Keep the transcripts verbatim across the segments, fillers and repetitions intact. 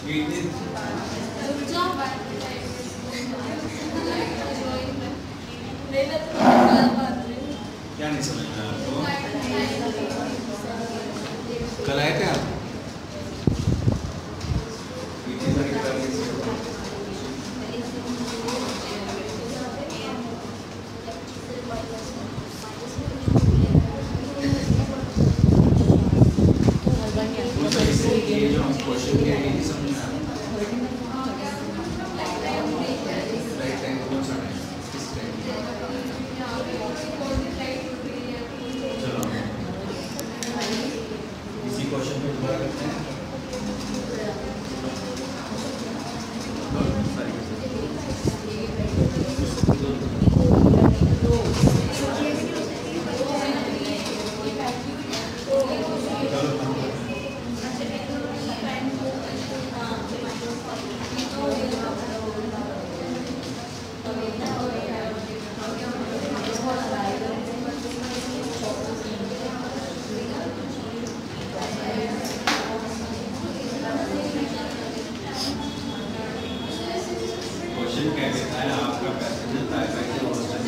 क्या नहीं समझ में आपको? कल आए थे आप? ये जो हम क्वेश्चन किया ये नहीं समझ में आया। राइट टाइम कौन सा टाइम? किस टाइम? चलो इसी क्वेश्चन पे दोबारा करते हैं। क्या कहता है आपका पैसेंजर ताइवान से बोस्टन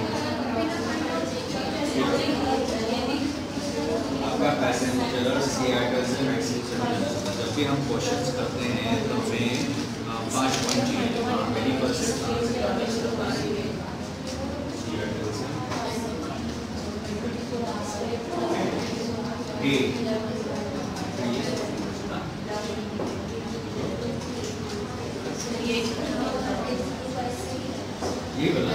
आपका पैसेंजर सिएटल से मैक्सिको चला। जब भी हम क्वेश्चंस करते हैं तो हमें पाँच पॉइंट चाहिए। मेरी फर्स्ट सिएटल से ये वाला